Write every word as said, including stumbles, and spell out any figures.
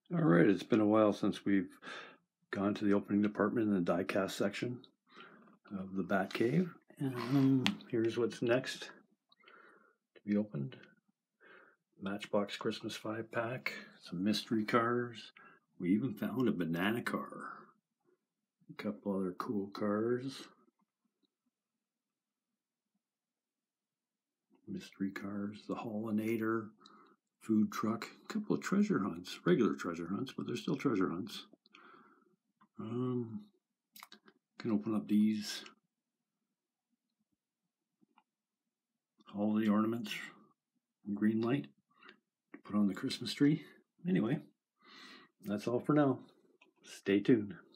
All right, it's been a while since we've gone to the opening department in the diecast section of the Bat Cave. And um, here's what's next to be opened. Matchbox Christmas five pack, some mystery cars. We even found a banana car. A couple other cool cars. Mystery cars, the Hollinator, food truck, a couple of treasure hunts, regular treasure hunts, but they're still treasure hunts. Um, can open up these holiday ornaments, green light, to put on the Christmas tree. Anyway, that's all for now. Stay tuned.